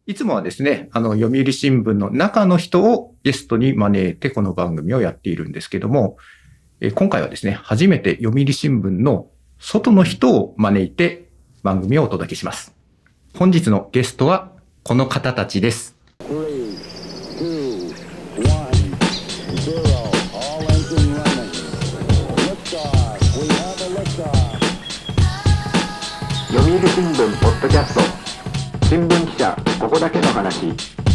いつもはですね、読売新聞の中の人をゲストに招いてこの番組をやっているんですけども、今回はですね、初めて読売新聞の外の人を招いて番組をお届けします。本日のゲストはこの方たちです。 読売新聞ポッドキャスト、新聞記者ここだけの話。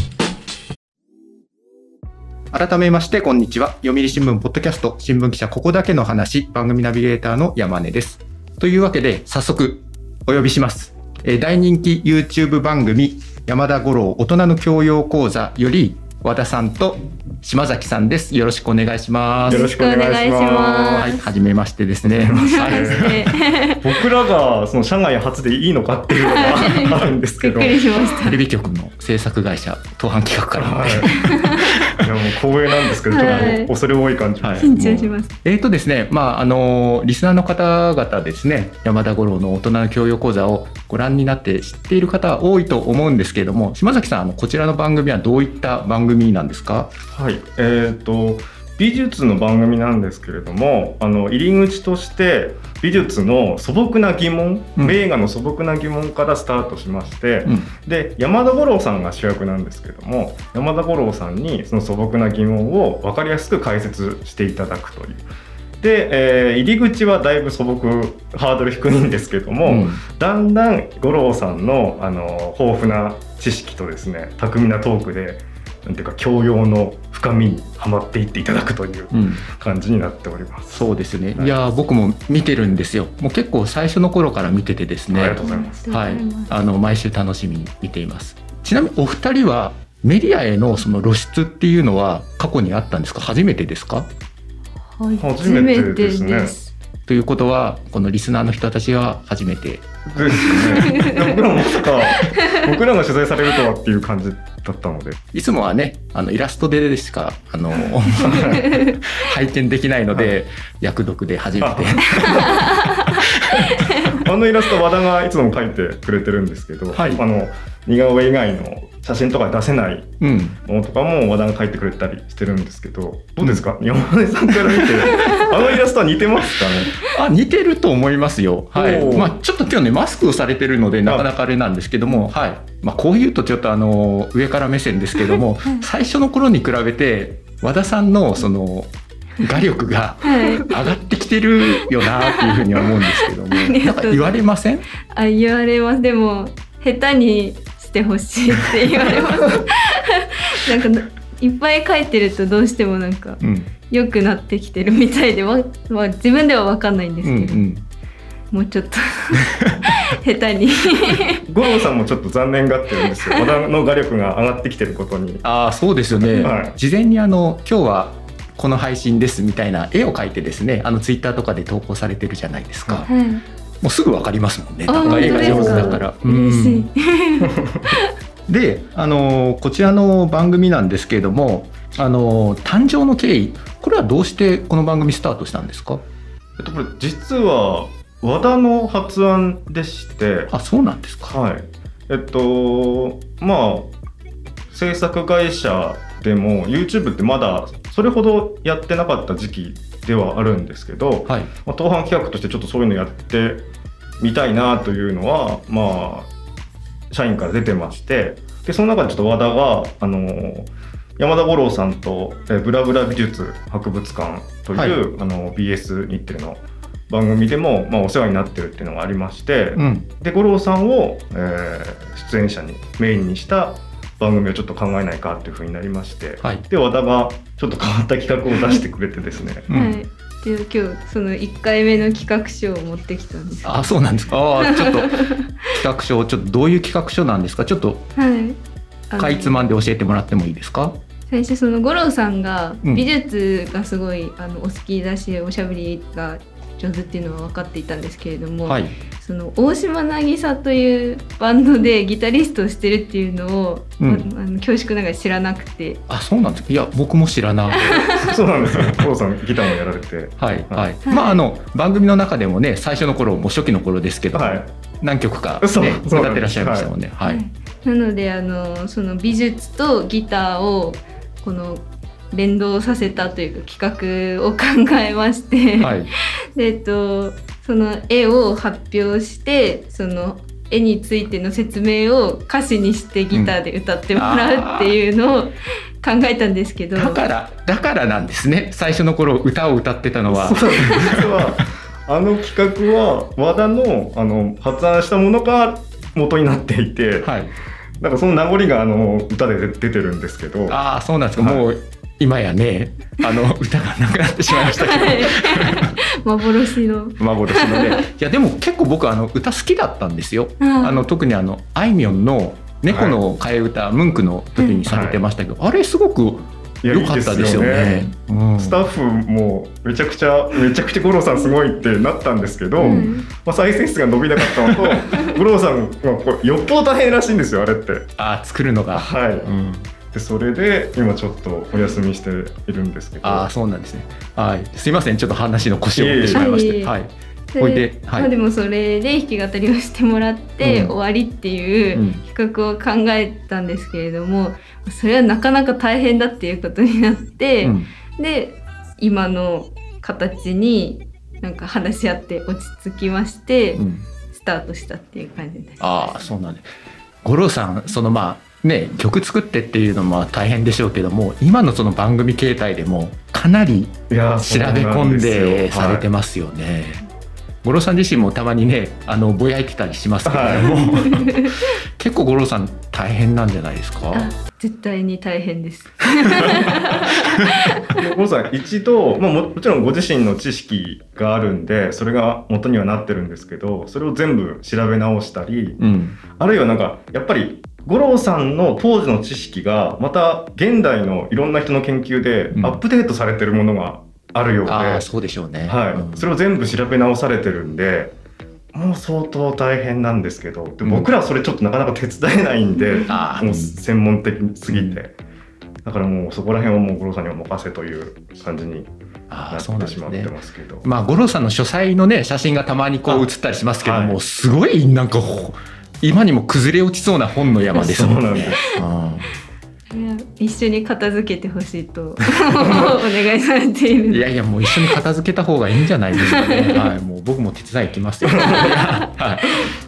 改めましてこんにちは。読売新聞ポッドキャスト、新聞記者ここだけの話、番組ナビゲーターの山根です。というわけで早速お呼びします。大人気 YouTube 番組山田五郎大人の教養講座より和田さんと島崎さんです。よろしくお願いします。 よろしくお願いします。 はい、はじめましてですね。 僕らがその社外初でいいのかっていうのがあるんですけど、 びっくりしました。 テレビ局の制作会社東販企画から、 はい、いやもう光栄なんですけど、ちょっと恐れ多い感じ、 はい、緊張します。 ですね、リスナーの方々ですね、山田五郎の大人の教養講座をご覧になって知っている方は多いと思うんですけれども、島崎さん、こちらの番組はどういった番組なんですか？ はい、美術の番組なんですけれども、入り口として美術の素朴な疑問、名画の素朴な疑問からスタートしまして、で山田五郎さんが主役なんですけれども、山田五郎さんにその素朴な疑問を分かりやすく解説していただくという。で、入り口はだいぶ素朴、ハードル低いんですけども、だんだん五郎さんの、豊富な知識とですね、巧みなトークでなんていうか教養の深みにはまっていっていただくという感じになっております。 そうですね、はい、いや僕も見てるんですよ。もう結構最初の頃から見ててですね、 ありがとうございます。 はい、毎週楽しみに見ています。ちなみにお二人はメディアへのその露出っていうのは過去にあったんですか？初めてですか？ はい、 初めてですね。 ということはこのリスナーの人たちが初めてですね。僕らもまさか僕らが取材されるとはっていう感じだったので、 いつもはねイラストでしか拝見できないので、はい、役読で初めてイラスト和田がいつも描いてくれてるんですけど、はい、似顔絵以外の写真とか出せないものとかも和田が描いてくれたりしてるんですけど、どうですか、山根さんから見てイラストは似てますかね？ 似てると思いますよ。はい、ちょっと今日ねマスクをされてるのでなかなかあれなんですけども、はい、こういうとちょっと上から目線ですけども、最初の頃に比べて和田さんのその画力が上がってきてるよなっていうふうには思うんですけども、なんか言われません？ 言われます。でも下手にしてほしいって言われますなんかいっぱい描いてるとどうしてもなんか良くなってきてるみたいで、自分では分かんないんですけど、もうちょっと下手に五郎さんもちょっと残念がってるんですよ。和田の画力が上がってきてることに。 そうですよね、はい、事前に今日はこの配信ですみたいな絵を描いてですね、ツイッターとかで投稿されてるじゃないですか、もうすぐ分かりますもんね。なんか絵が上手だから。嬉しいで、こちらの番組なんですけれども、誕生の経緯、これはどうしてこの番組スタートしたんですか？ これ実は和田の発案でして。 そうなんですか。 はい。制作会社でも YouTube ってまだそれほどやってなかった時期ではあるんですけど、はい、東販企画としてちょっとそういうのやってみたいなというのは社員から出てまして、でその中でちょっと和田が山田五郎さんとブラブラ美術博物館という、BS 日テレの番組でも、お世話になってるっていうのがありまして、で五郎さんを、出演者にメインにした番組をちょっと考えないかっていう風になりまして、で和田がちょっと変わった企画を出してくれてですね、 で今日その1回目の企画書を持ってきたんです。 そうなんですか。ちょっと企画書、ちょっとどういう企画書なんですか？ちょっとかいつまんで教えてもらってもいいですか？ 最初その五郎さんが美術がすごいお好きだし、おしゃべりが上手っていうのは分かっていたんですけれども、その大島渚というバンドでギタリストをしてるっていうのを、恐縮ながら知らなくて。 そうなんですか。いや僕も知らないそうなんですよ。五郎さんギターもやられて、 番組の中でもね、最初の頃もう初期の頃ですけど、何曲か、歌ってらっしゃいましたもんね。 なのでその美術とギターをこの連動させたというか企画を考えまして、はい、でその絵を発表してその絵についての説明を歌詞にしてギターで歌ってもらうっていうのを考えたんですけど、 だからなんですね。最初の頃歌を歌ってたのは。 そう実は企画は和田の発案したものが元になっていて、はい、なんかその名残が歌で出てるんですけど。 ああ、そうなんですか。はい、もう今やね歌がなくなってしまいましたけど、はい、 幻のね。いやでも結構僕歌好きだったんですよ。特にあいみょんの猫の替え歌、はい、ムンクの時にされてましたけど、はい、あれすごく良かったですよね。 スタッフもめちゃくちゃ五郎さんすごいってなったんですけど、再生数が伸びなかったのと五郎さんがよっぽど大変らしいんですよ、あれって。 作るのが。 はい。でそれで今ちょっとお休みしているんですけど。 そうなんですね。はい。すいません、ちょっと話の腰を折ってしまいまして。はい。 でもそれで弾き語りをしてもらって終わりっていう企画を考えたんですけれども、それはなかなか大変だっていうことになって、で今の形になんか話し合って落ち着きまして、スタートしたっていう感じです。 そうなんです。五郎さん曲作ってっていうのも大変でしょうけども、今のその番組形態でもかなり調べ込んでされてますよね。五郎さん自身もたまにねぼやいてたりしますけれども、結構五郎さん大変なんじゃないですか？ 絶対に大変です。 五郎さん一度、もちろんご自身の知識があるんでそれが元にはなってるんですけど、それを全部調べ直したり、あるいはなんかやっぱり五郎さんの当時の知識がまた現代のいろんな人の研究でアップデートされてるものがあるようで、 そうでしょうね。 はい。それを全部調べ直されてるんで、もう相当大変なんですけど、で僕らはそれちょっとなかなか手伝えないんで、もう専門的すぎて、だからもうそこら辺はもう五郎さんにお任せという感じになってしまってますけど、 五郎さんの書斎のね写真がたまにこう写ったりしますけども、すごいなんか今にも崩れ落ちそうな本の山ですもんね。 一緒に片付けてほしいとお願いされている。 いやもう一緒に片付けた方がいいんじゃないですかね。はい、もう僕も手伝い行きますよ。はい、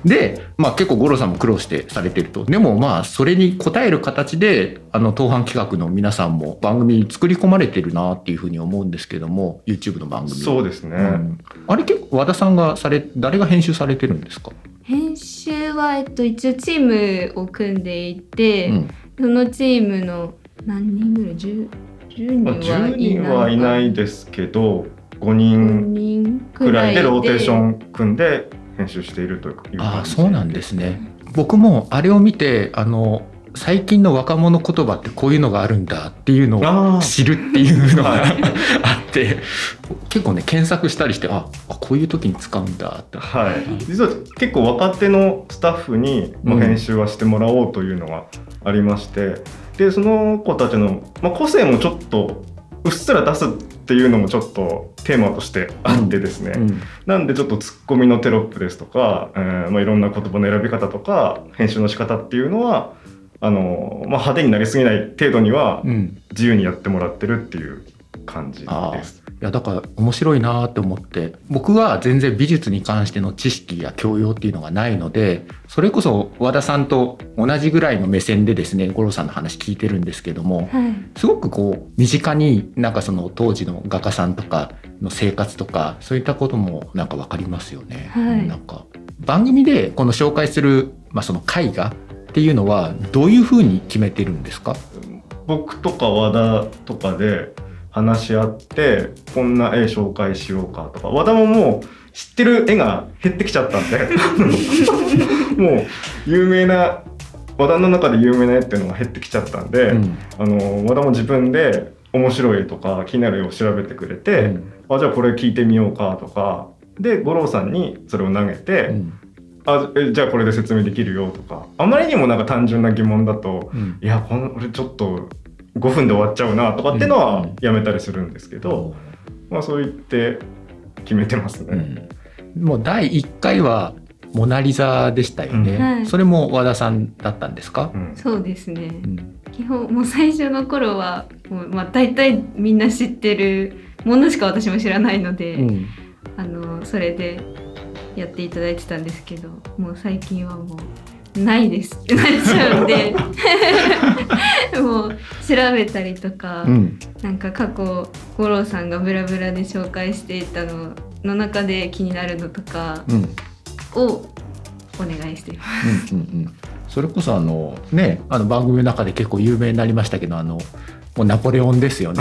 で、結構五郎さんも苦労してされてると。でもそれに応える形で東販企画の皆さんも番組作り込まれてるなっていうふうに思うんですけども、 YouTube の番組。 そうですね。 あれ結構和田さんが誰が編集されてるんですか？ 編集は一応チームを組んでいて、そのチームの何人ぐらい10 人はいないですけど5人くらいでローテーション組んで編集しているという感じです。 そうなんですね。僕もあれを見て最近の若者言葉ってこういうのがあるんだっていうのを知るっていうのがあって結構ね検索したりしてこういう時に使うんだって、 実は結構若手のスタッフに編集はしてもらおうというのがありまして、でその子たちの、個性もちょっとうっすら出すっていうのもちょっとテーマとしてあってですね、なんでちょっとツッコミのテロップですとか、いろんな言葉の選び方とか編集の仕方っていうのは派手になりすぎない程度には自由にやってもらってるっていう感じです。 いやだから面白いなって思って、僕は全然美術に関しての知識や教養っていうのがないので、それこそ和田さんと同じぐらいの目線でですね五郎さんの話聞いてるんですけども、すごく身近になんかその当時の画家さんとかの生活とかそういったこともなんか分かりますよね。なんか番組でこの紹介する、その絵画っていうのはどういうふうに決めてるんですか？ 僕とか和田とかで話し合ってこんな絵紹介しようかとか、和田ももう知ってる絵が減ってきちゃったんでもう有名な和田の中で有名な絵っていうのが減ってきちゃったんで、和田も自分で面白い絵とか気になる絵を調べてくれて、じゃあこれ聞いてみようかとかで五郎さんにそれを投げて、じゃあこれで説明できるよとか、あまりにもなんか単純な疑問だと、いやこれちょっと5分で終わっちゃうなとかっていうのはやめたりするんですけど、そう言って決めてますね。 もう第1回はモナリザでしたよね、 はい、 それも和田さんだったんですか？ そうですね、基本もう最初の頃はもう、大体みんな知ってるものしか私も知らないので、それでやっていただいてたんですけど、もう最近はもうないですってなっちゃうんでもう調べたりとか、なんか過去五郎さんがブラブラで紹介していたのの中で気になるのとかをお願いしています。 それこそ番組の中で結構有名になりましたけど、もうナポレオンですよね。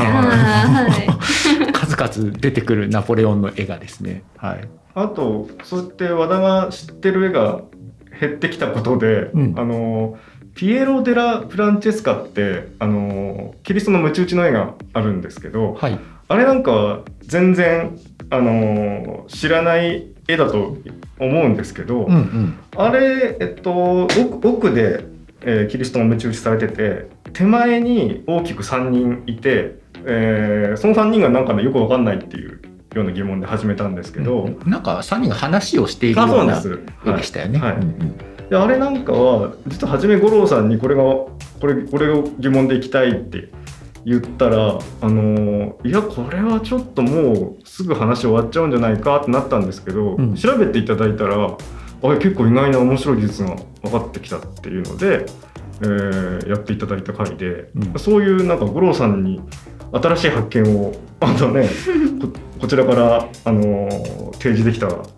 数々出てくるナポレオンの絵がですね、はい、 あとそうやって和田が知ってる絵が減ってきたことで、ピエロ・デラ・フランチェスカってキリストの鞭打ちの絵があるんですけど、はい、あれなんかは全然知らない絵だと思うんですけど、あれ、奥で、キリストの鞭打ちされてて、手前に大きく3人いて、その3人がなんかねよく分かんないっていうような疑問で始めたんですけど、 なんか3人が話をしているような絵でしたよね。 であれなんかは実は初め五郎さんにこれを疑問でいきたいって言ったら、いやこれはちょっともうすぐ話終わっちゃうんじゃないかってなったんですけど、調べていただいたら結構意外な面白い技術が分かってきたっていうので、やっていただいた回で、そういうなんか五郎さんに新しい発見をこちらから提示できたら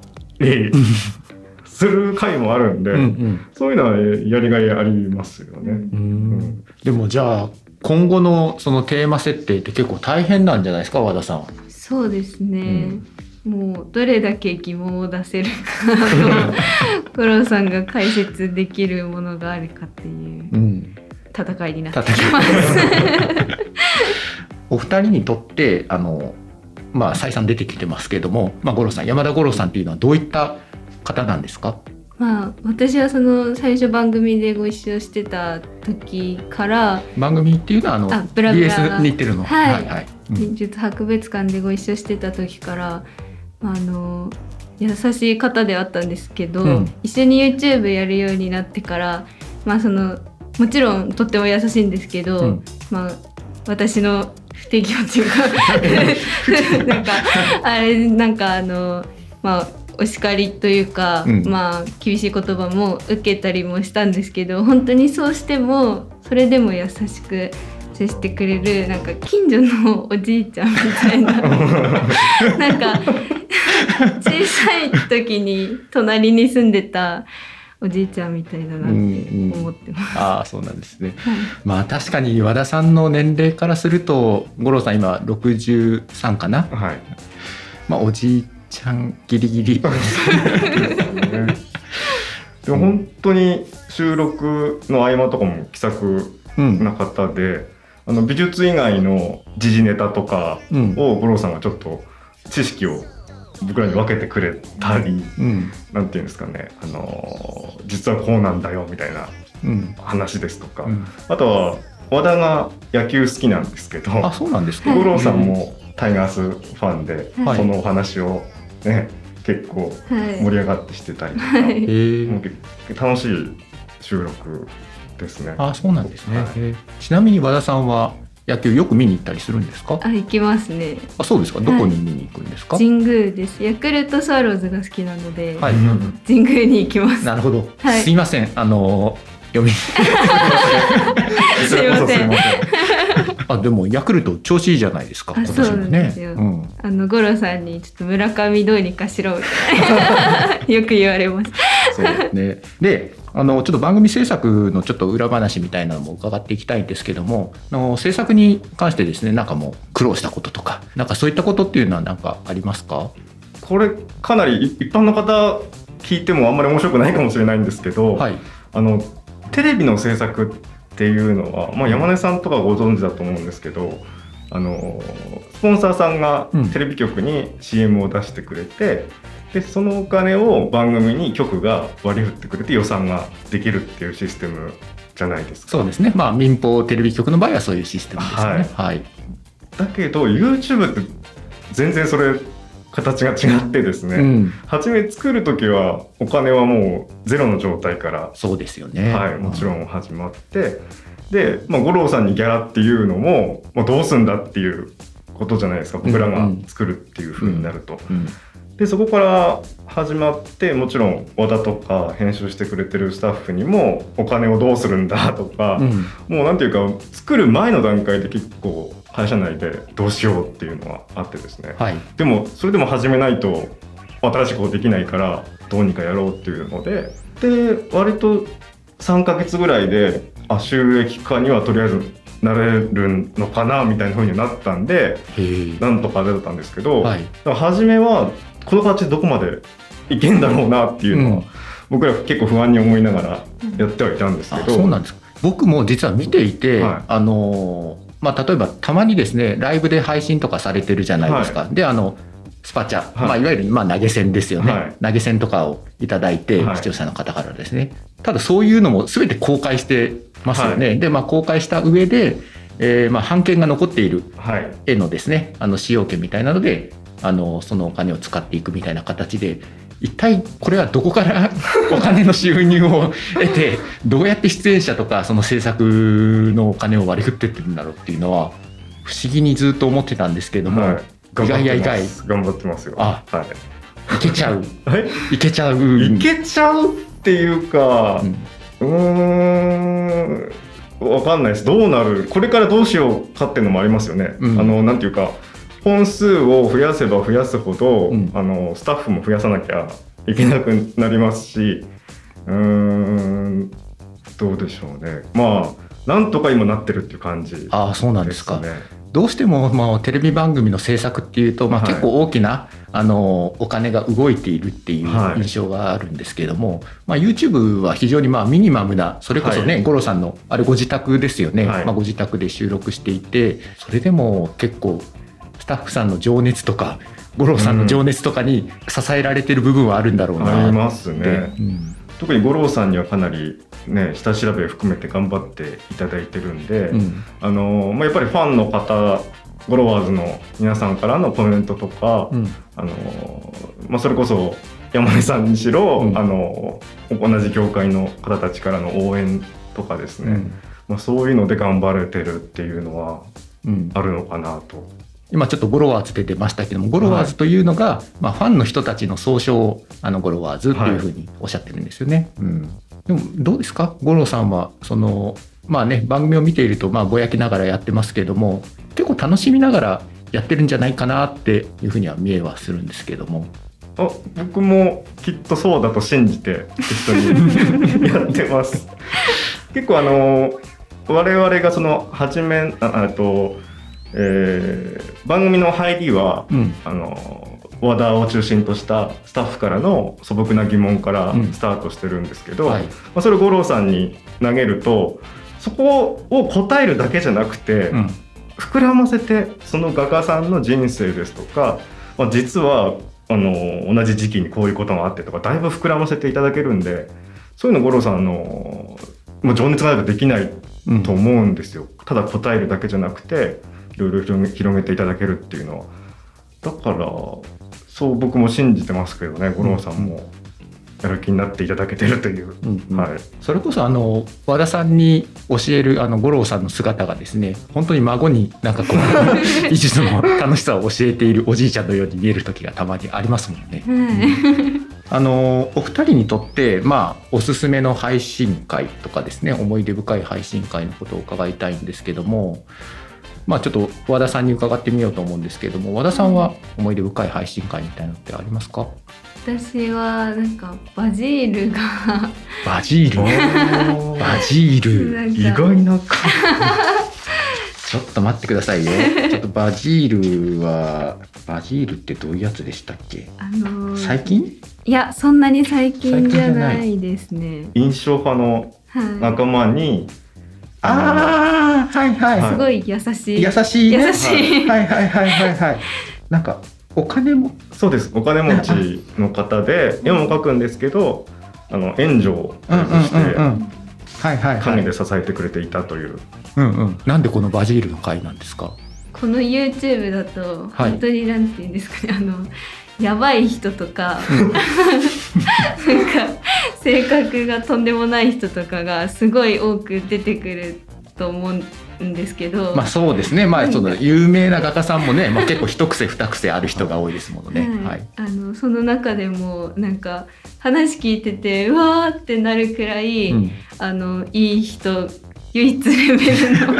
する回もあるんで、そういうのはやりがいありますよね。 でもじゃあ今後のそのテーマ設定って結構大変なんじゃないですか、和田さんは。 そうですね、もうどれだけ疑問を出せるか五郎さんが解説できるものがあるかっていう戦いになってきます。 お二人にとって再三出てきてますけれども、五郎さん、山田五郎さんっていうのはどういった方なんですか？ 私はその最初番組でご一緒してた時から、 番組っていうのはブラブラ BS に行ってるの、 美術博物館でご一緒してた時から優しい方ではあったんですけど、一緒に YouTube やるようになってから、もちろんとっても優しいんですけど、私の不適応っていうかなんかあれなんかお叱りというか、厳しい言葉も受けたりもしたんですけど、本当にそうしてもそれでも優しく接してくれる、なんか近所のおじいちゃんみたいななんか小さい時に隣に住んでたおじいちゃんみたいだなって思ってます。 そうなんですね。確かに和田さんの年齢からすると、五郎さん今63かな、おじいちゃんギリギリでも本当に収録の合間とかも気さくな方で、美術以外の時事ネタとかを五郎さんがちょっと知識を僕らに分けてくれたり、なんていうんですかね、実はこうなんだよみたいな話ですとか、あとは和田が野球好きなんですけど、 そうなんですか。 五郎さんもタイガースファンで、そのお話をね結構盛り上がってしてたりとか、楽しい収録ですね。 そうなんですね。ちなみに和田さんは野球よく見に行ったりするんですか？ 行きますね。 そうですか。どこに見に行くんですか？ 神宮です。ヤクルトスワローズが好きなので、神宮に行きます。 なるほど。すいません。読みすいません。 でもヤクルト調子いいじゃないですか。今年もね。 五郎さんにちょっと村上どうにかしろみたいなよく言われます。 そうね。で、ちょっと番組制作のちょっと裏話みたいなのも伺っていきたいんですけども、制作に関してですね、なんかもう苦労したこととか、なんかそういったことっていうのはなんかありますか？ これかなり一般の方聞いてもあんまり面白くないかもしれないんですけど、テレビの制作っていうのは、山根さんとかご存知だと思うんですけど、スポンサーさんがテレビ局に CM を出してくれて、でそのお金を番組に局が割り振ってくれて予算ができるっていうシステムじゃないですか。 そうですね。民放テレビ局の場合はそういうシステムですね。 だけど YouTube って全然それ形が違ってですね、初め作る時はお金はもうゼロの状態からそうですよね、 はい、もちろん始まって、で、五郎さんにギャラっていうのも、どうすんだっていうことじゃないですか、僕らが作るっていう風になると。でそこから始まって、もちろん和田とか編集してくれてるスタッフにもお金をどうするんだとか、もうなんていうか作る前の段階で結構会社内でどうしようっていうのはあってですね、でもそれでも始めないと新しいことできないからどうにかやろうっていうので、割と3ヶ月ぐらいで収益化にはとりあえずなれるのかなみたいな風になったんで、なんとか出たんですけど、初めはこの形でどこまでいけんだろうなっていうのは、僕ら結構不安に思いながらやってはいたんですけど、 そうなんですか。僕も実は見ていて、例えばたまにですねライブで配信とかされてるじゃないですか、でスパチャ、いわゆる投げ銭ですよね、投げ銭とかをいただいて、視聴者の方からですね、ただそういうのも全て公開してますよね、で公開した上で、版権が残っている絵のですね使用権みたいなのでそのお金を使っていくみたいな形で、一体これはどこからお金の収入を得てどうやって出演者とかその制作のお金を割り振ってってるんだろうっていうのは不思議にずっと思ってたんですけども、意外や意外頑張ってますよ。 いけちゃういけちゃうっていうか、わかんないです。どうなる、これからどうしようかっていうのもありますよね。なんていうか本数を増やせば増やすほど、スタッフも増やさなきゃいけなくなりますし、どうでしょうね。なんとか今なってるっていう感じですね。 そうなんですか。どうしても、テレビ番組の制作っていうと、結構大きなお金が動いているっていう印象があるんですけれども、YouTube は非常にミニマムな、それこそね、五郎さんのあれご自宅ですよね、ご自宅で収録していて、それでも結構スタッフさんの情熱とか五郎さんの情熱とかに支えられてる部分はあるんだろうな。 ありますね、特に五郎さんにはかなりね下調べを含めて頑張っていただいてるんで、やっぱりファンの方、ゴロワーズの皆さんからのコメントとか、それこそ山根さんにしろ、同じ業界の方たちからの応援とかですね、そういうので頑張れてるっていうのはあるのかなと。 今ちょっとゴロワーズで出ましたけども、ゴロワーズというのが、ファンの人たちの総称をゴロワーズっていうふうにおっしゃってるんですよね。でもどうですか、五郎さんは番組を見ているとぼやきながらやってますけども、結構楽しみながらやってるんじゃないかなっていうふうには見えはするんですけども。 僕もきっとそうだと信じて一緒にやってます。結構我々がその初め番組の入りは、和田を中心としたスタッフからの素朴な疑問からスタートしてるんですけど、それを五郎さんに投げると、そこを答えるだけじゃなくて、膨らませてその画家さんの人生ですとか、実は同じ時期にこういうことがあってとか、だいぶ膨らませていただけるんで、そういうの五郎さん情熱がないとできないと思うんですよ。ただ答えるだけじゃなくていろいろ広げていただけるっていうのは、だからそう僕も信じてますけどね、五郎さんもやる気になっていただけてるという、 それこそ和田さんに教える五郎さんの姿がですね、本当に孫に技術の楽しさを教えているおじいちゃんのように見える時がたまにありますもんね。お二人にとっておすすめの配信会とかですね、思い出深い配信会のことを伺いたいんですけども、ちょっと和田さんに伺ってみようと思うんですけれども、和田さんは思い出深い配信会みたいなのってありますか？ 私はバジールがバジール意外なちょっと待ってくださいよ。ちょっとバジールってどういうやつでしたっけ？最近？ いや、そんなに最近じゃないですね。 印象派の仲間に、 すごい優しいなんかお金も、 そうです、お金持ちの方で絵も描くんですけど、援助をして陰で支えてくれていたという。 なんでこのバジールの会なんですか？ この YouTube だと本当になんていうんですかね、やばい人とかなんか性格がとんでもない人とかがすごい多く出てくると思うんですけど、 まあそうですね、まあその有名な画家さんもね、まあ、結構一癖二癖ある人が多いですものね、 はい、その中でもなんか話聞いててうわーってなるくらい、いい人、唯一レベルの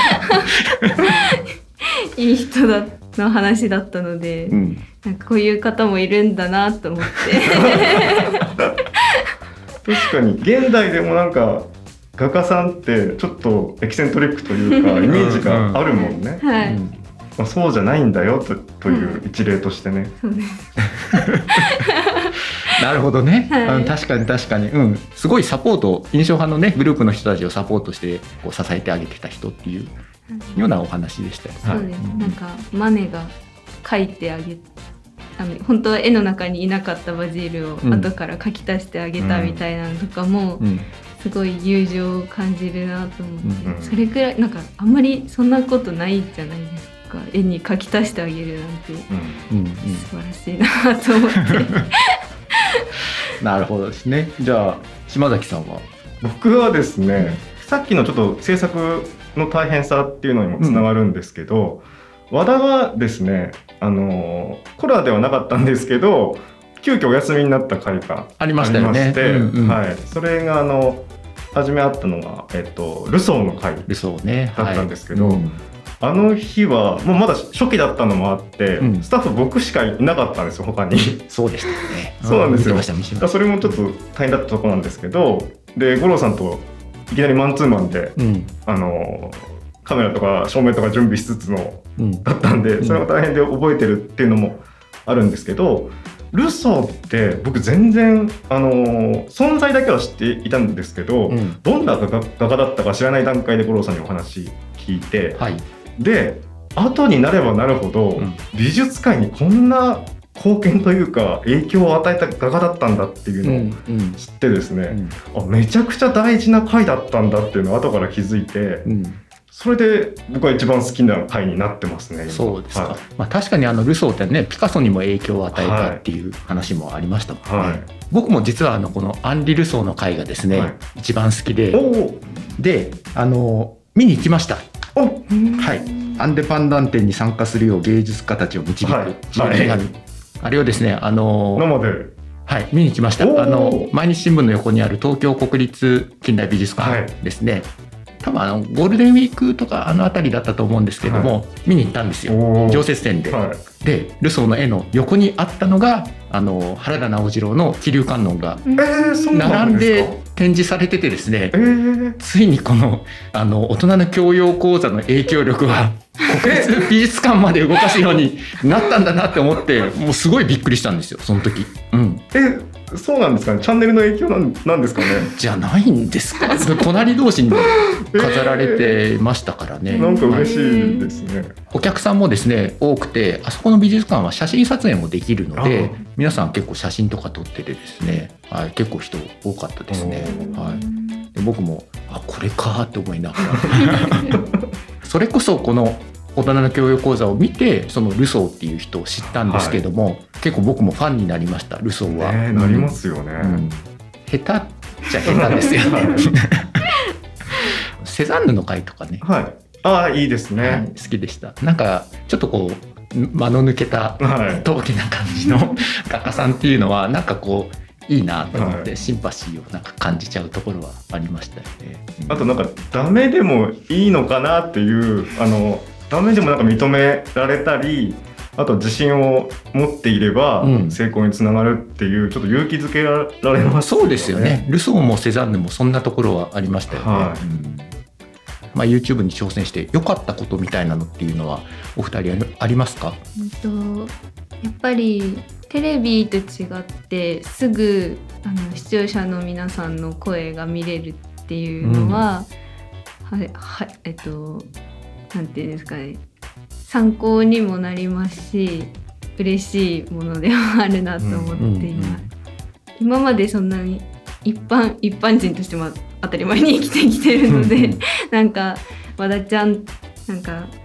いい人の話だったので、なんかこういう方もいるんだなと思って確かに現代でもなんか画家さんってちょっとエキセントリックというかイメージがあるもんね。まあ、そうじゃないんだよという一例としてね。 そうですなるほどね、確かに確かに、すごいサポート、印象派のねグループの人たちをサポートしてこう支えてあげてきた人っていうようなお話でしたよね。 そうです、なんかマネが描いてあげ本当は絵の中にいなかったバジルを後から描き足してあげたみたいなのとかも、すごい友情を感じるなと思って、それくらいなんかあんまりそんなことないじゃないですか、絵に描き足してあげるなんて、素晴らしいなと思ってなるほどですね。じゃあ島崎さんは？ 僕はですね、さっきのちょっと制作の大変さっていうのにもつながるんですけど、和田はですね、コラではなかったんですけど急遽お休みになった回がありましてそれが初めあったのが、ルソーの回だったんですけど、あの日はもうまだ初期だったのもあって、スタッフ僕しかいなかったんですよ他に。 そうでしたね。 そうなんですよ。それもちょっと大変だったところなんですけど、で五郎さんといきなりマンツーマンで、カメラとか照明とか準備しつつのだったんで、それが大変で覚えてるっていうのもあるんですけど、ルソーって僕全然存在だけは知っていたんですけど、どんな画家だったか知らない段階で五郎さんにお話聞いて、で後になればなるほど、美術界にこんな貢献というか影響を与えた画家だったんだっていうのを知ってですね、めちゃくちゃ大事な回だったんだっていうのを後から気づいて、それで僕は一番好きな回になってますね。 そうですか。まあ、確かにルソーってねピカソにも影響を与えたっていう話もありましたもんね。僕も実はこのアンリ・ルソーの回がですね、一番好きで、見に行きました。アンデパンダン展に参加するよう芸術家たちを導く手紙、あれをですね生で見に行きました。毎日新聞の横にある東京国立近代美術館ですね、多分ゴールデンウィークとか辺りだったと思うんですけども、見に行ったんですよ、常設展で。でルソーの絵の横にあったのが原田直次郎の気流観音が並んで展示されててですね、ついにこの大人の教養講座の影響力は国立美術館まで動かすようになったんだなって思って、もうすごいびっくりしたんですよその時。 そうなんですかね。チャンネルの影響なんですかね。 じゃないんですか。隣同士に飾られてましたからね。 なんか嬉しいですね。 お客さんもですね多くて、あそこの美術館は写真撮影もできるので、皆さん結構写真とか撮っててですね、結構人多かったですね。で僕もこれかって思いながらそれこそこの大人の教養講座を見てそのルソーっていう人を知ったんですけども、結構僕もファンになりました。ルソーは、 なりますよね、 下手っちゃ下手ですよねセザンヌの回とかね、 いいですね、 好きでした。なんかちょっとこう間の抜けた陶器な感じの画家さんっていうのはなんかこういいなと思って、シンパシーをなんか感じちゃうところはありましたよね。 あとなんかダメでもいいのかなっていうダメでもなんか認められたり、あと自信を持っていれば成功につながるっていう、ちょっと勇気づけられますよね。 そうですよね。ルソーもセザンヌもそんなところはありましたよね。YouTube に挑戦して良かったことみたいなのっていうのはお二人ありますか？ やっぱりテレビと違ってすぐ視聴者の皆さんの声が見れるっていうのは、なんていうんですかね、参考にもなりますし嬉しいものではあるなと思っています。今までそんなに一般人としても当たり前に生きてきてるのでなんか和田ちゃんなんか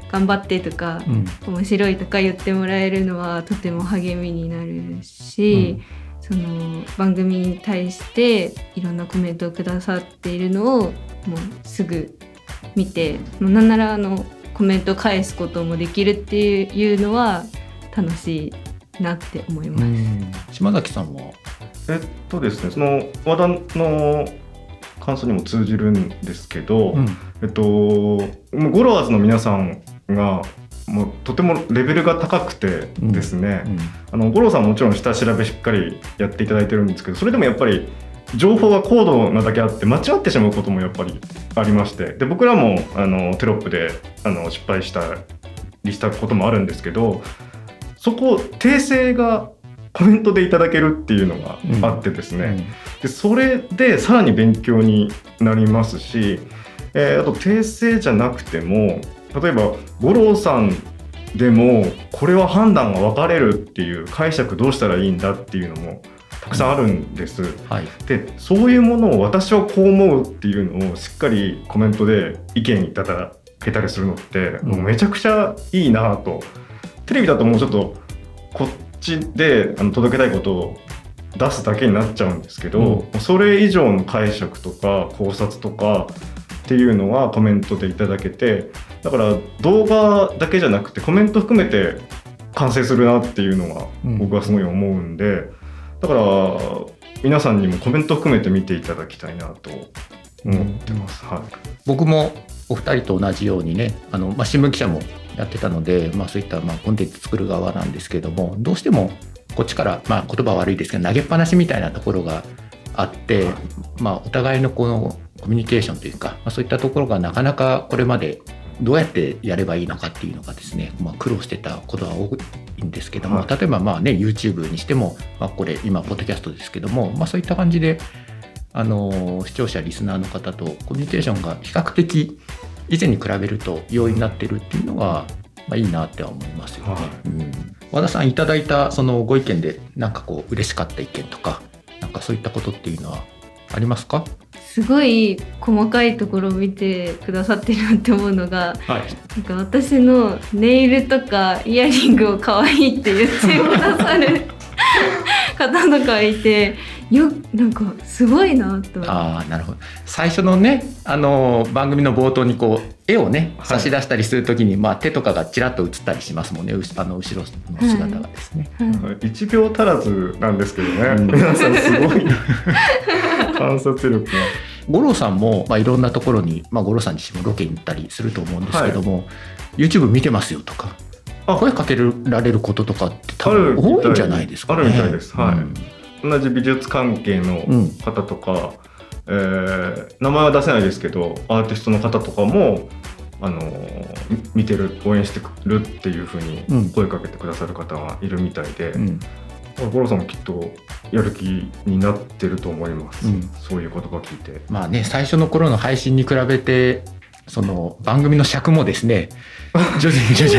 頑張ってとか、面白いとか言ってもらえるのはとても励みになるし、その番組に対していろんなコメントをくださっているのをもうすぐ見て、なんならコメント返すこともできるっていうのは楽しいなって思います。 島崎さんはですね、その和田の感想にも通じるんですけど、ゴロワーズの皆さんがもうとてもレベルが高くてですね、ゴロさんもちろん下調べしっかりやっていただいてるんですけど、それでもやっぱり情報が高度なだけあって間違ってしまうこともやっぱりありまして、で僕らもテロップで失敗したこともあるんですけど、そこを訂正がコメントでいただけるっていうのがあってですね、でそれでさらに勉強になりますし、あと訂正じゃなくても、例えば五郎さんでもこれは判断が分かれるっていう解釈どうしたらいいんだっていうのもたくさんあるんです、でそういうものを私はこう思うっていうのをしっかりコメントで意見いただけたりするのって、もうめちゃくちゃいいなと。テレビだともうちょっとこっちで届けたいことを出すだけになっちゃうんですけど、それ以上の解釈とか考察とかっていうのはコメントでいただけて、だから動画だけじゃなくてコメント含めて完成するなっていうのが僕はすごい思うんで、だから皆さんにもコメント含めて見ていただきたいなと思ってます。 僕もお二人と同じようにね、新聞記者もやってたので、そういったコンテンツ作る側なんですけども、どうしてもこっちから、言葉悪いですけど投げっぱなしみたいなところがあって、お互いのこのコミュニケーションというか、そういったところがなかなかこれまでどうやってやればいいのかっていうのがですね、苦労してたことは多いんですけども、例えばYouTube にしても、これ今ポッドキャストですけども、そういった感じで視聴者リスナーの方とコミュニケーションが比較的以前に比べると容易になってるっていうのが、いいなっては思いますよね。和田さんいただいたそのご意見で嬉しかった意見とか、そういったことっていうのはありますか？ すごい細かいところを見てくださってるなって思うのが、私のネイルとかイヤリングを可愛いって言ってくださる方とかいて、すごいなと。 なるほど。最初のね番組の冒頭に絵をね差し出したりするときに、手とかがちらっと映ったりしますもんね、後ろの姿がですね。 1秒足らずなんですけどね、皆さんすごい観察力が。 五郎さんも、いろんなところに、五郎さん自身もロケに行ったりすると思うんですけども、YouTube 見てますよとか声かけられることとかって多分多いんじゃないですかね。 あるみたいです。同じ美術関係の方とか、名前は出せないですけどアーティストの方とかも見てる、応援してるっていう風に声かけてくださる方がいるみたいで、五郎さんもきっとやる気になってると思います、そういう言葉聞いて。 最初の頃の配信に比べてその番組の尺もですね徐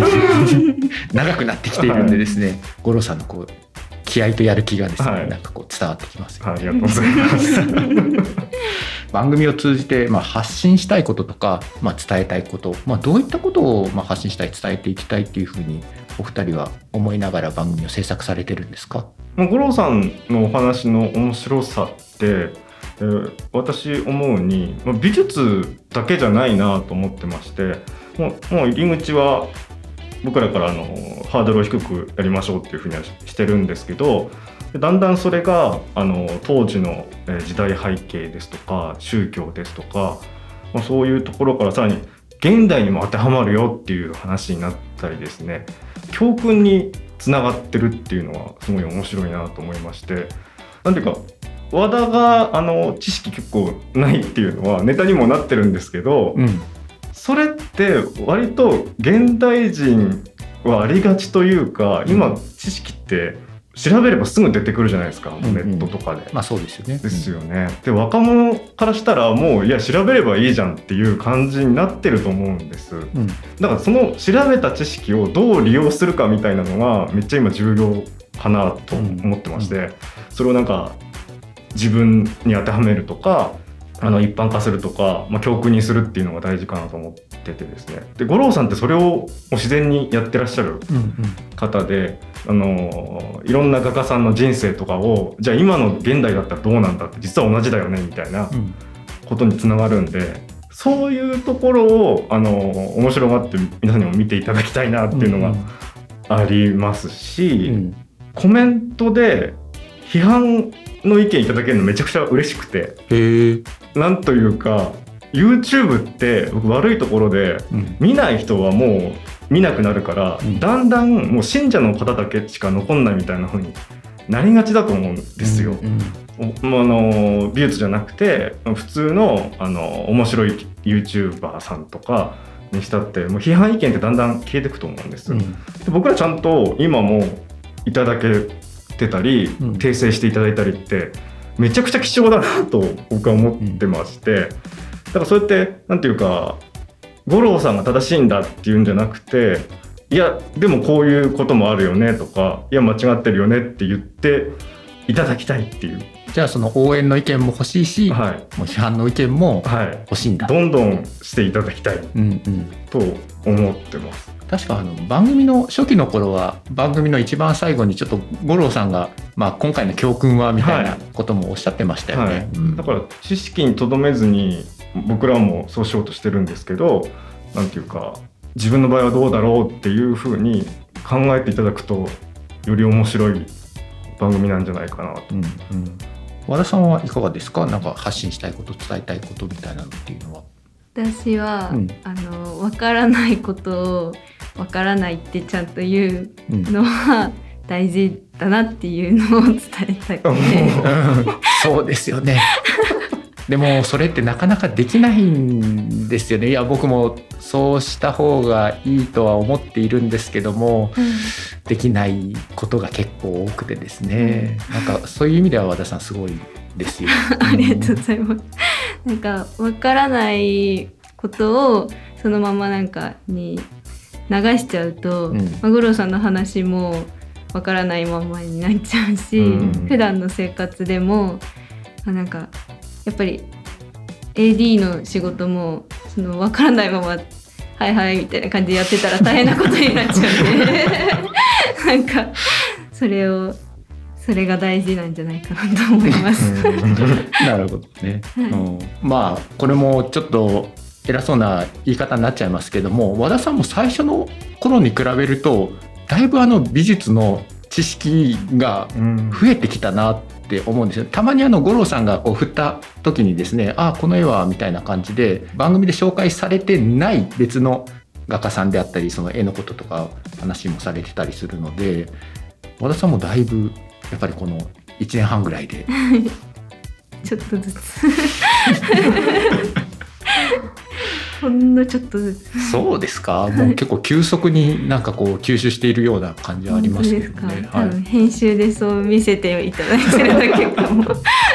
々に長くなってきているんでですね、五郎さんの気合とやる気がですね、伝わってきますよね。 ありがとうございます番組を通じて、発信したいこととか、伝えたいこと、どういったことを、発信したい、伝えていきたいっていうふうにお二人は思いながら番組を制作されてるんですか？ 五郎さんのお話の面白さって、私思うに、美術だけじゃないなと思ってまして、もう入り口は僕らからハードルを低くやりましょうっていうふうにはしてるんですけど、だんだんそれが当時の時代背景ですとか宗教ですとか、そういうところからさらに現代にも当てはまるよっていう話になったりですね、教訓につながってるっていうのはすごい面白いなと思いまして、なんていうか和田が知識結構ないっていうのはネタにもなってるんですけど、それって割と現代人はありがちというか、今知識って調べればすぐ出てくるじゃないですか、ネットとかで。 そうですよね。 ですよね。で若者からしたらもう調べればいいじゃんっていう感じになってると思うんです、だからその調べた知識をどう利用するかみたいなのがめっちゃ今重要かなと思ってまして、それを自分に当てはめるとか、 一般化するとか、教訓にするっていうのが大事かなと思っててですね。で五郎さんってそれを自然にやってらっしゃる方で、いろんな画家さんの人生とかをじゃあ今の現代だったらどうなんだって実は同じだよねみたいなことにつながるんで、そういうところを面白がって皆さんにも見ていただきたいなっていうのがありますし、コメントで批判の意見いただけるのめちゃくちゃ嬉しくて、なんというか YouTube って僕悪いところで、見ない人はもう見なくなるから、だんだんもう信者の方だけしか残んないみたいな風になりがちだと思うんですよ。美術じゃなくて普通の面白い YouTuber さんとかにしたってもう批判意見ってだんだん消えていくと思うんです。で僕らちゃんと今もいただけてたり、訂正していただいたりってめちゃくちゃ貴重だなと僕は思ってまして、だからそうやってなんていうか五郎さんが正しいんだっていうんじゃなくて、いやでもこういうこともあるよねとか、いや間違ってるよねって言っていただきたいっていう。 じゃあその応援の意見も欲しいし、もう批判の意見も欲しいんだ、 どんどんしていただきたいと思ってます。 確か番組の初期の頃は番組の一番最後にちょっと五郎さんが、今回の教訓はみたいなこともおっしゃってましたよね。 だから知識にとどめずに僕らもそうしようとしてるんですけど、なんていうか自分の場合はどうだろうっていうふうに考えていただくとより面白い番組なんじゃないかなと。 和田さんはいかがですか？なんか発信したいこと伝えたいことみたいなのっていうのは。 私は、分からないことを分からないってちゃんと言うのは大事だなっていうのを伝えたくて、 そうですよね。でもそれってなかなかできないんですよね。いや僕もそうした方がいいとは思っているんですけども、できないことが結構多くてですね、なんかそういう意味では和田さんすごいですよ。 ありがとうございます。なんか分からないことをそのままなんかに流しちゃうと、五郎さんの話も分からないままになっちゃうし、普段の生活でもなんかやっぱり AD の仕事もその分からないままはいはいみたいな感じでやってたら大変なことになっちゃうんでなんかそれが大事なんじゃないかなと思いますなるほどね、これもちょっと偉そうな言い方になっちゃいますけども、和田さんも最初の頃に比べるとだいぶ美術の知識が増えてきたなって思うんですよ。たまに五郎さんがこう振った時にですね、この絵はみたいな感じで番組で紹介されてない別の画家さんであったり、その絵のこととか話もされてたりするので、和田さんもだいぶやっぱりこの1年半ぐらいでちょっとずつほんのちょっとずつ。 そうですか。もう結構急速になんかこう吸収しているような感じはありますけどね。 多分編集でそう見せていただいてるだけかも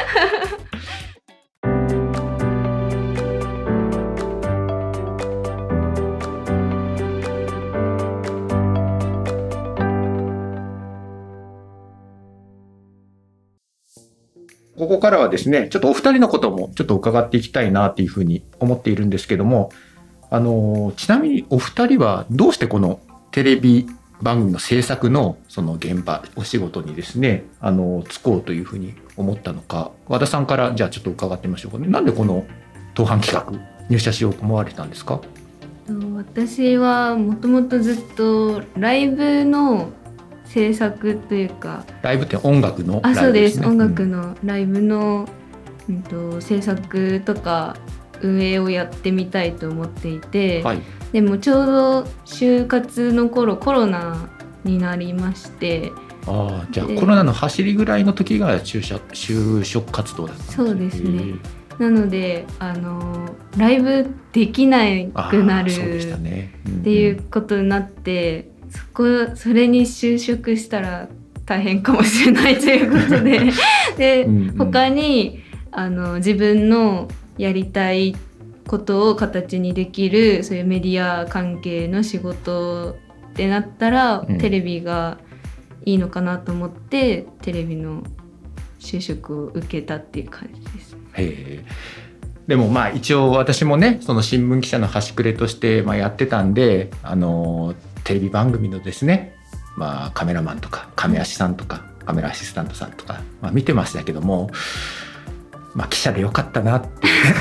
ここからはですね、ちょっとお二人のこともちょっと伺っていきたいなというふうに思っているんですけども、ちなみにお二人はどうしてこのテレビ番組の制作のその現場お仕事にですね就こうというふうに思ったのか、和田さんからじゃあちょっと伺ってみましょうかね。なんでこの東販企画入社しようと思われたんですか？ 私はもともとずっとライブの制作というか、 ライブって音楽のライブですね。 そうです、音楽のライブの、制作とか運営をやってみたいと思っていて、でもちょうど就活の頃コロナになりまして、 じゃあコロナの走りぐらいの時が就職活動だったんですね。 そうですね。なのでライブできなくなるっていうことになって、それに就職したら大変かもしれないということでで、他に自分のやりたいことを形にできるそういうメディア関係の仕事ってなったら、テレビがいいのかなと思ってテレビの就職を受けたっていう感じです。 でもまあ一応私もねその新聞記者の端くれとしてまあやってたんで、テレビ番組のですね、まあ、カメラマンとかカメアシさんとかカメラアシスタントさんとか、まあ、見てましたけども、まあ、記者でよかったなって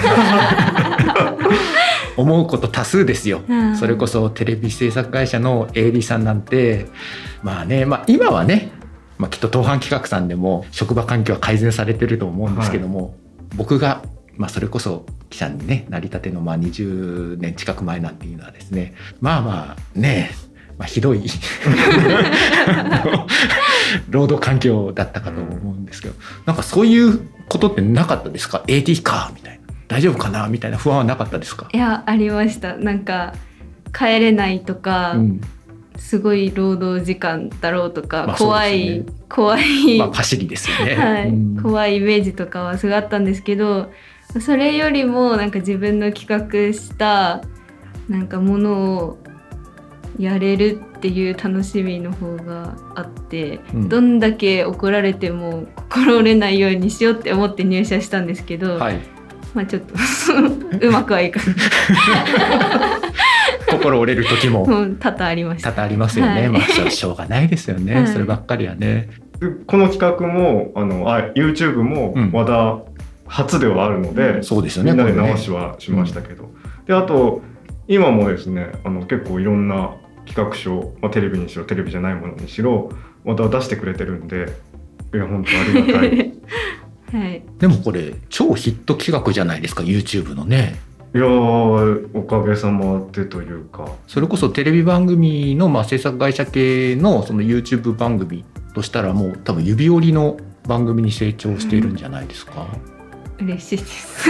思うこと多数ですよ。それこそテレビ制作会社の AD さんなんてまあね、まあ、今はね、まあ、きっと東販企画さんでも職場環境は改善されてると思うんですけども、はい、僕が、まあ、それこそ記者に、ね、なりたてのまあ20年近く前なんていうのはですね、まあまあね、まあ、ひどい労働環境だったかと思うんですけど、なんかそういうことってなかったですか？ AD かみたいな、大丈夫かなみたいな不安はなかったですか？ いや、ありました。なんか帰れないとか、うん、すごい労働時間だろうとか、まあ怖い、 まあ、走りですよね、 はい、うん、怖いイメージとかはすごいあったんですけど、それよりもなんか自分の企画したなんかものをやれるっていう楽しみの方があって、うん、どんだけ怒られても心折れないようにしようって思って入社したんですけど、はい、まあちょっとうまくはいかない心折れる時も多々ありました。 多々ありますよね、はい、まあしょうがないですよね、はい、そればっかりはね。 この企画もYouTube も和田初ではあるので、 うん、そうですよね、 みんなで直しはしましたけど、うん、であと今もですね結構いろんな企画書、まあ、テレビにしろテレビじゃないものにしろまた出してくれてるんで、いや本当ありがたい、 はい、 でもこれ超ヒット企画じゃないですか YouTube のね。 いやおかげさまでというか、 それこそテレビ番組のまあ制作会社系のその YouTube 番組としたらもう多分指折りの番組に成長しているんじゃないですか、 うん、嬉しいです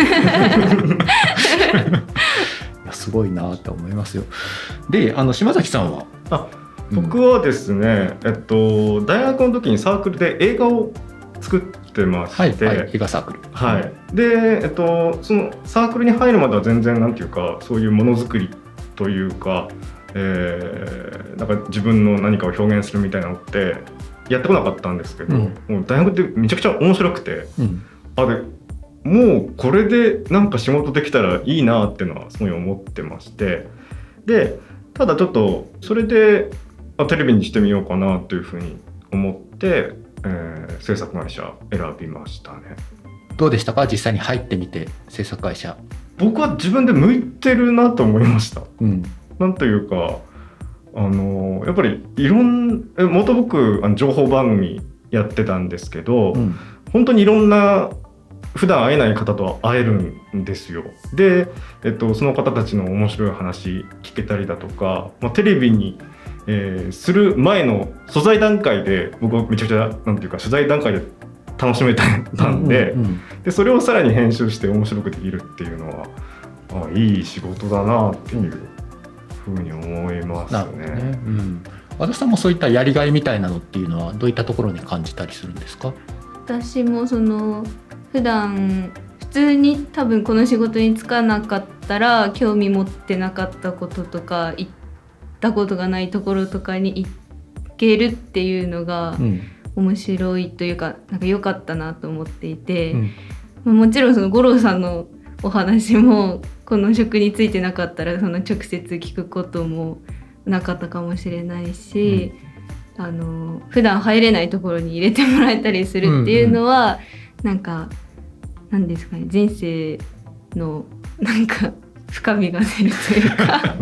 いやすごいなと思いますよ。で島崎さんは？ 僕はですね、大学の時にサークルで映画を作ってまして、 はいはい、映画サークル、 はい、で、そのサークルに入るまでは全然なんていうかそういうものづくりというか、なんか自分の何かを表現するみたいなのってやってこなかったんですけど、うん、もう大学ってめちゃくちゃ面白くて、うん、もうこれでなんか仕事できたらいいなっていうのはすごい思ってまして、でただちょっとそれでテレビにしてみようかなというふうに思って、制作会社選びましたね。 どうでしたか実際に入ってみて制作会社？ 僕は自分で向いてるなと思いました、うん、なんというかやっぱり元僕情報番組やってたんですけど、うん、本当にいろんな普段会えない方と会えるんですよ。で、その方たちの面白い話聞けたりだとか、まあ、テレビに、する前の素材段階で僕はめちゃくちゃなんていうか取材段階で楽しめたんで、うんうんうん、でそれをさらに編集して面白くできるっていうのはいい仕事だなっていうふうに思いますね。 うん、和田さんもそういったやりがいみたいなのっていうのはどういったところに感じたりするんですか？ 私も普段普通に多分この仕事に就かなかったら興味持ってなかったこととか行ったことがないところとかに行けるっていうのが面白いというか、なんか良かったなと思っていて、うん、もちろん五郎さんのお話もこの職に就いてなかったら直接聞くこともなかったかもしれないし、うん、普段入れないところに入れてもらえたりするっていうのは、うんうん、なんかなんですかね、人生のなんか深みが出るというか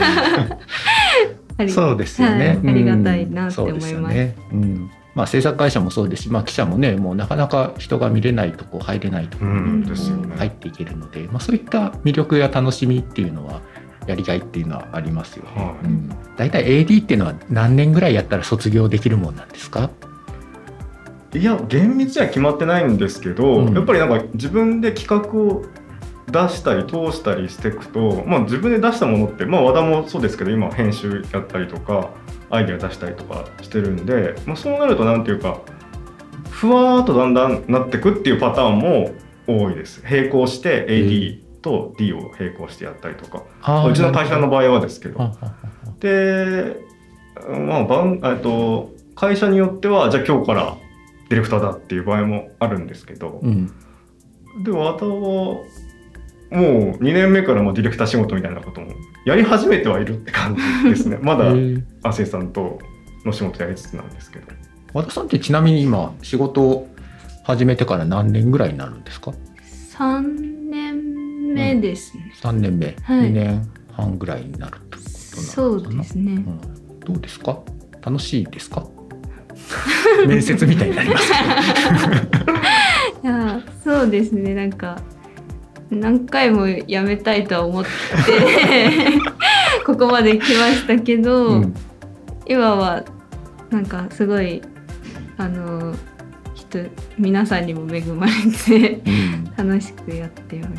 そうですよね、 はい、ありがたいなって思います。 そうですよね、うん、まあ、制作会社もそうですし、まあ、記者もねもうなかなか人が見れないとこ入れないところに入っていけるので、まあ、そういった魅力や楽しみっていうのはやりがいっていうのはありますよね、うん、だいたい AD っていうのは何年ぐらいやったら卒業できるもんなんですか？ いや厳密には決まってないんですけど、うん、やっぱりなんか自分で企画を出したり通したりしていくと、まあ、自分で出したものって、まあ、和田もそうですけど今編集やったりとかアイデア出したりとかしてるんで、まあ、そうなるとなんていうかふわーっとだんだんなってくっていうパターンも多いです。並行して AD と D を並行してやったりとか、うちの会社の場合はですけど、で、まあ、会社によってはじゃあ今日からディレクターだっていう場合もあるんですけど、うん、で和田はもう2年目からディレクター仕事みたいなこともやり始めてはいるって感じですね。まだ亜生さんとの仕事やりつつなんですけど。 和田さんってちなみに今仕事を始めてから何年ぐらいになるんですか ？3年目ですね。 3年目、 はい、 2年半ぐらいになるってことなのかな。 そうですね、 どうですか？楽しいですか？面接みたいになりますいや、そうですね、なんか何回も辞めたいとは思ってここまで来ましたけど、今はなんかすごい皆さんにも恵まれて楽しくやっており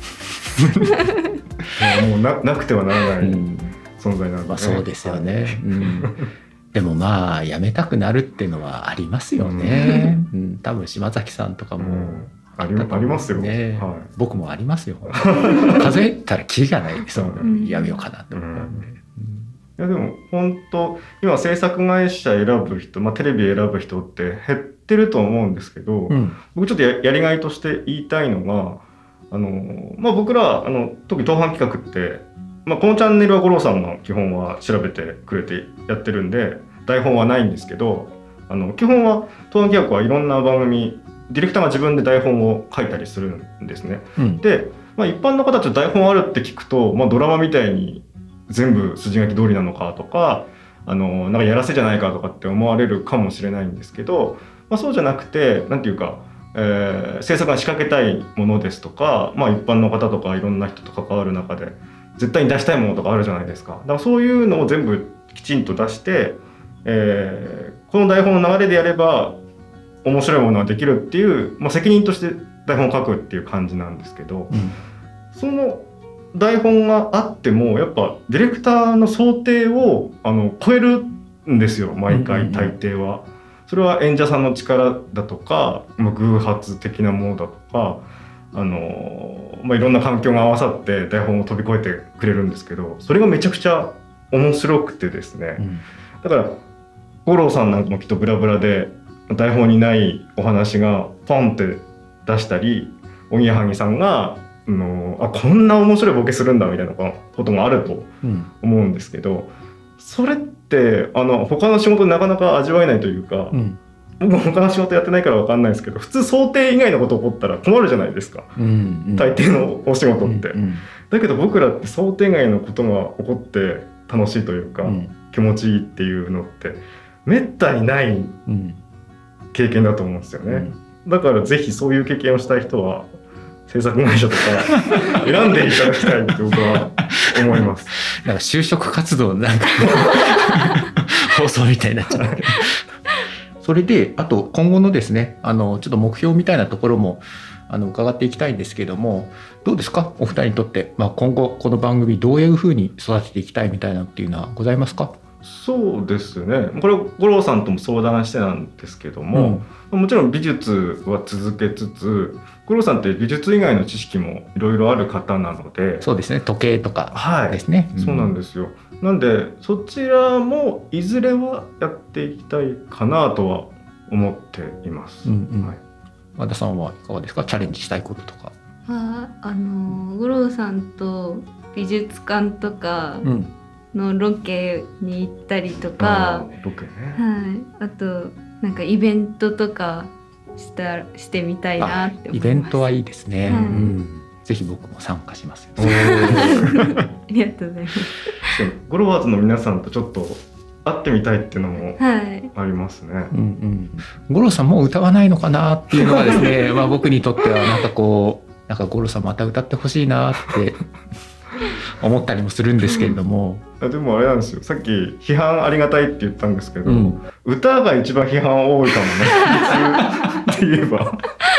ますもう なくてはならない存在なんで、 そうですよね、でも辞めたくなるっていうのはありますよね、多分島崎さんとかも、 ありますよね、 僕もありますよ数えたらキリがないですもん、やめようかなと思って、 いやでも本当今制作会社選ぶ人、テレビ選ぶ人って減ってると思うんですけど、僕ちょっと やりがいとして言いたいのが僕ら特に東販企画って、このチャンネルは五郎さんが基本は調べてくれてやってるんで台本はないんですけど、基本は東販企画はいろんな番組ディレクターが自分で台本を書いたりするんですね、で、一般の方たち台本あるって聞くと、ドラマみたいに全部筋書き通りなのかとかなんかやらせじゃないかとかって思われるかもしれないんですけど、そうじゃなくてなんていうか、制作が仕掛けたいものですとか、一般の方とかいろんな人と関わる中で絶対に出したいものとかあるじゃないですか。だからそういうのを全部きちんと出して、この台本の流れでやれば面白いものができるっていう、責任として台本を書くっていう感じなんですけど、その台本があってもやっぱディレクターの想定を超えるんですよ、毎回大抵は。それは演者さんの力だとか、偶発的なものだとかいろんな環境が合わさって台本を飛び越えてくれるんですけど、それがめちゃくちゃ面白くてですね、だから五郎さんなんかもきっとブラブラで台本にないお話がポンって出したり、おぎやはぎさんがこんな面白いボケするんだみたいなこともあると思うんですけど、それって他の仕事でなかなか味わえないというか、僕も他の仕事やってないから分かんないですけど、普通想定以外のこと起こったら困るじゃないですか、大抵のお仕事って、だけど僕らって想定外のことが起こって楽しいというか、気持ちいいっていうのってめったにない経験だと思うんですよね、だからぜひそういう経験をしたい人は制作会社とか選んでいただきたいって僕は思います。 なんか就職活動なんか放送みたいになっちゃうそれであと今後のですねちょっと目標みたいなところも伺っていきたいんですけども、どうですかお二人にとって、今後この番組どういうふうに育てていきたいみたいなっていうのはございますか？ そうですね、これ五郎さんとも相談してなんですけども、もちろん美術は続けつつ、五郎さんって美術以外の知識もいろいろある方なので、 そうですね、時計とかですね、 そうなんですよ。なんでそちらもいずれはやっていきたいかなとは思っています、 和田さんはいかがですか？チャレンジしたいこととか。 五郎さんと美術館とかのロケに行ったりとか、 ロケね、 あとなんかイベントとかしてみたいなって思います。 イベントはいいですね、ぜひ僕も参加しますよありがとうございます。 ゴロワーズの皆さんとちょっと会ってみたいっていうのもありますね、 五郎さんもう歌わないのかなっていうのがですね僕にとってはなんか五郎さんまた歌ってほしいなって思ったりもするんですけれどもでもあれなんですよ、さっき批判ありがたいって言ったんですけど、歌が一番批判多いかもねって言えば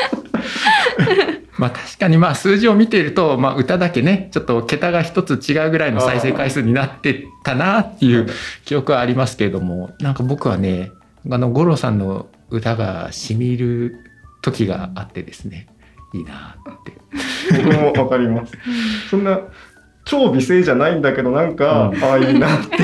確かに数字を見ていると、歌だけねちょっと桁が一つ違うぐらいの再生回数になってたなっていう記憶はありますけれども、なんか僕はね五郎さんの歌がしみる時があってですね、いいなって僕もわかりますそんな超美声じゃないんだけどなんか、いいなって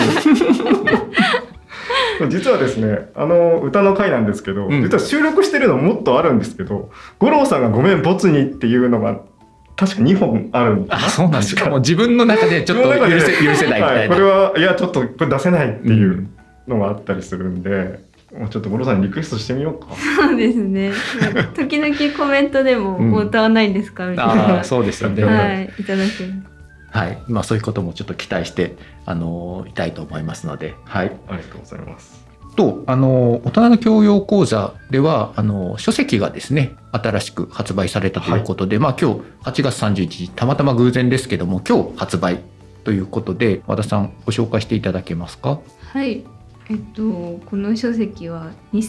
いう実はですね歌の回なんですけど、実は収録してるのもっとあるんですけど、五郎さんがごめんボツにっていうのが確か2本あるんだ。そうなんですか。もう自分の中でちょっと許せないみたいな。 はい、これはいやちょっとこれ出せないっていうのがあったりするんで、もうちょっと五郎さんにリクエストしてみようか。 そうですね。時々コメントでも歌わないんですかみたいな。 そうですよね。 はい、いただける。 はい、まあそういうこともちょっと期待していたいと思いますので、はい、 ありがとうございます。 と大人の教養講座では書籍がですね新しく発売されたということで、はい、まあ今日8月31日たまたま偶然ですけども今日発売ということで和田さんご紹介していただけますか。 はい、この書籍は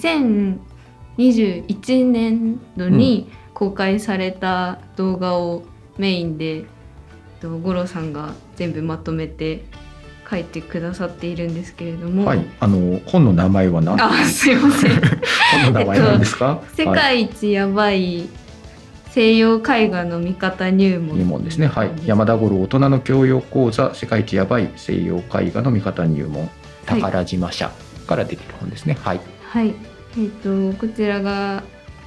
2021年度に公開された動画をメインで、五郎さんが全部まとめて書いてくださっているんですけれども、 はい、本の名前は何ですか。 すいません本の名前なんですか。 世界一やばい西洋絵画の見方入門ですね。はい、山田五郎大人の教養講座世界一やばい西洋絵画の見方入門、宝島社から出てる本ですね。はい、 はい、こちらが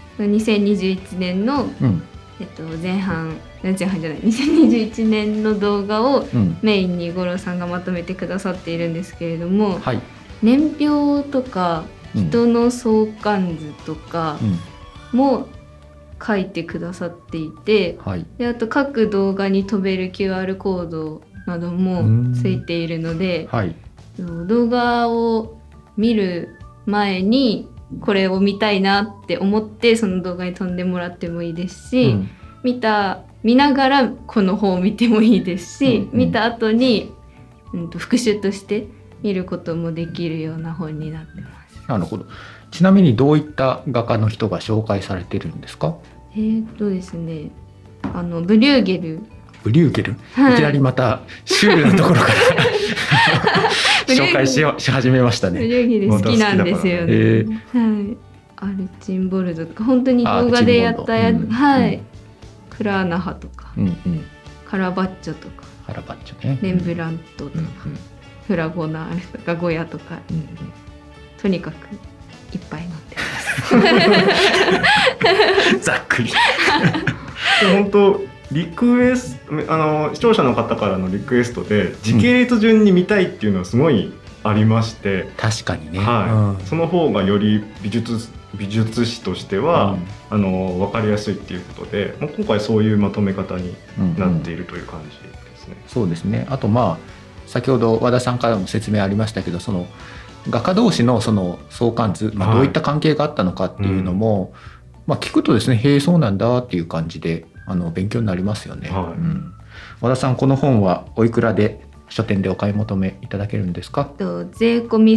2021年の、前半じゃない2021年の動画をメインに五郎さんがまとめてくださっているんですけれども、はい、年表とか人の相関図とかも書いてくださっていて、はい、であと各動画に飛べる QR コードなどもついているので、はい、動画を見る前にこれを見たいなって思ってその動画に飛んでもらってもいいですし、見ながらこの本を見てもいいですし、見た後に、復習として見ることもできるような本になってます。 なるほど。ちなみにどういった画家の人が紹介されてるんですか。 ですね、ブリューゲル、 はい、いきなりまたシュールなところから紹介し始めましたね。 ブリューゲル好きなんですよね。はい、アルチンボルドとか本当に動画でやったやつ、はい、クラーナハとか、カラバッチョとか、レンブラントとか、フラボナーレとかゴヤとか、とにかくいっぱい載ってますざっくり本当リクエスト視聴者の方からのリクエストで時系列順に見たいっていうのはすごいありまして、 確かにね、 はい、その方がより美術史としては、分かりやすいっていうことで、今回そういうまとめ方になっているという感じですね。 そうですね。あと先ほど和田さんからも説明ありましたけど、その画家同士のその相関図、どういった関係があったのかっていうのも、聞くとですね、へえそうなんだっていう感じで勉強になりますよね。和田さん、この本はおいくらで書店でお買い求めいただけるんですか。 税込み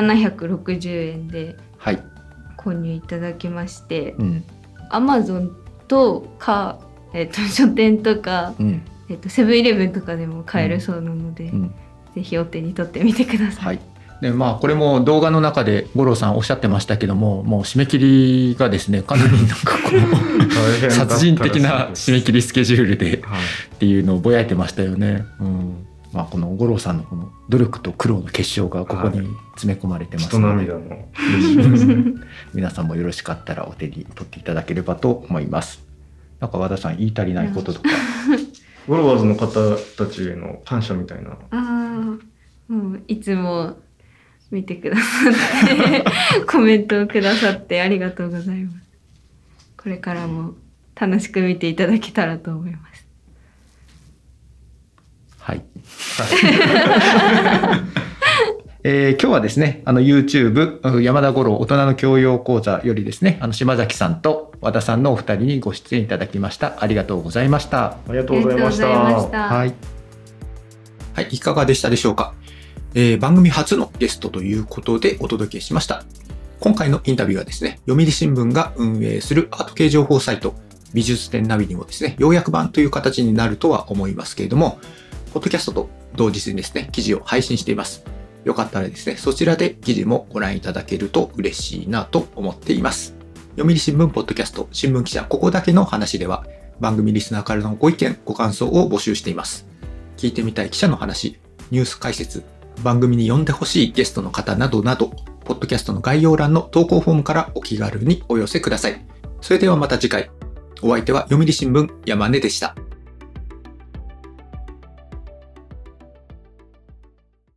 1760円で購入いただきまして、Amazon と書店とか、セブンイレブンとかでも買えるそうなので、ぜひお手に取ってみてください。はい、 でこれも動画の中で五郎さんおっしゃってましたけども、もう締め切りがですねかなり殺人的な締め切りスケジュールでっていうのをぼやいてましたよね。この五郎さんのこの努力と苦労の結晶がここに詰め込まれてますので、皆さんもよろしかったらお手に取っていただければと思います。なんか和田さん言い足りないこととかゴロワーズの方たちへの感謝みたいな。 もういつも見てくださってコメントをくださってありがとうございます。これからも楽しく見ていただけたらと思います。 はい。今日はですね、YouTube 山田五郎大人の教養講座よりですね、島崎さんと和田さんのお二人にご出演いただきました。ありがとうございました。 ありがとうございました。 はい、いかがでしたでしょうか。番組初のゲストということでお届けしました。今回のインタビューはですね、読売新聞が運営するアート系情報サイト美術展ナビにもですね、要約版という形になるとは思いますけれども、ポッドキャストと同日にですね、記事を配信しています。よかったらですね、そちらで記事もご覧いただけると嬉しいなと思っています。読売新聞ポッドキャスト新聞記者ここだけの話では、番組リスナーからのご意見ご感想を募集しています。聞いてみたい記者の話、ニュース解説、番組に呼んでほしいゲストの方などなど、ポッドキャストの概要欄の投稿フォームからお気軽にお寄せください。それではまた次回。お相手は読売新聞山根でした。